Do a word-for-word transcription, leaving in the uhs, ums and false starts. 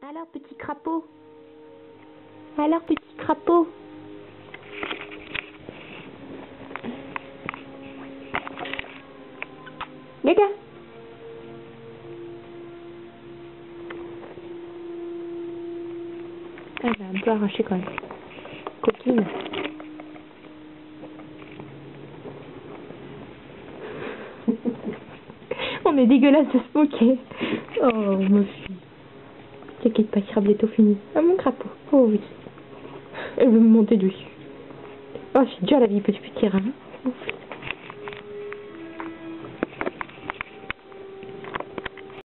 Alors, petit crapaud. Alors, petit crapaud. Gaga. Elle a un peu arraché quand même. Coquine. On est dégueulasse de se moquer. Oh, ma fille. T'inquiète pas, il sera bientôt fini. Ah, mon crapaud. Oh oui. Elle veut me monter dessus. Oh, c'est dur la vie, petit petit terrain.